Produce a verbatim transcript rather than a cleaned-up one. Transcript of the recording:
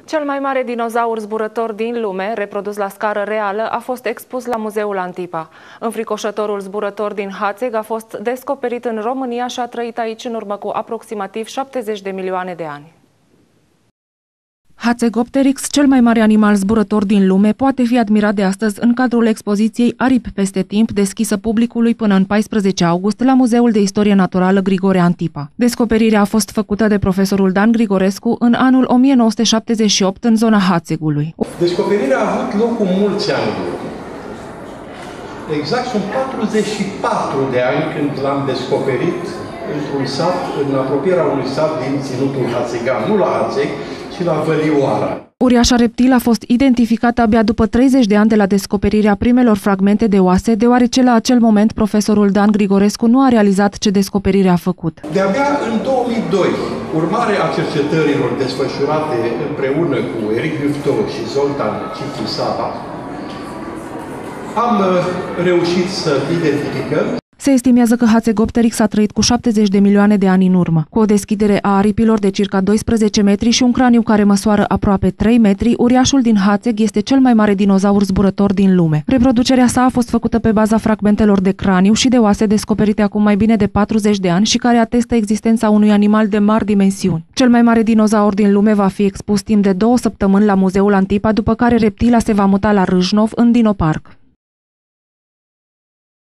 Cel mai mare dinozaur zburător din lume, reprodus la scară reală, a fost expus la Muzeul Antipa. Înfricoșătorul zburător din Hațeg a fost descoperit în România și a trăit aici în urmă cu aproximativ șaptezeci de milioane de ani. Hatzegopteryx, cel mai mare animal zburător din lume, poate fi admirat de astăzi în cadrul expoziției Aripi peste timp, deschisă publicului până în paisprezece august la Muzeul de Istorie Naturală Grigore Antipa. Descoperirea a fost făcută de profesorul Dan Grigorescu în anul o mie nouă sute șaptezeci și opt în zona Hațegului. Descoperirea a avut loc cu mulți ani. Exact, sunt patruzeci și patru de ani când l-am descoperit într-un sat, în apropierea unui sat din Ținutul Hațegan, nu la Hațeg, ci la Vălioara. Uriașa reptilă a fost identificată abia după treizeci de ani de la descoperirea primelor fragmente de oase, deoarece la acel moment profesorul Dan Grigorescu nu a realizat ce descoperire a făcut. De-abia în două mii doi, urmare a cercetărilor desfășurate împreună cu Eric Dufto și Zoltan Cicu-Saba, am reușit să identificăm. Se estimează că Hatzegopteryx a trăit cu șaptezeci de milioane de ani în urmă. Cu o deschidere a aripilor de circa doisprezece metri și un craniu care măsoară aproape trei metri, uriașul din Hațeg este cel mai mare dinozaur zburător din lume. Reproducerea sa a fost făcută pe baza fragmentelor de craniu și de oase descoperite acum mai bine de patruzeci de ani și care atestă existența unui animal de mari dimensiuni. Cel mai mare dinozaur din lume va fi expus timp de două săptămâni la Muzeul Antipa, după care reptila se va muta la Râșnov, în Dinoparc.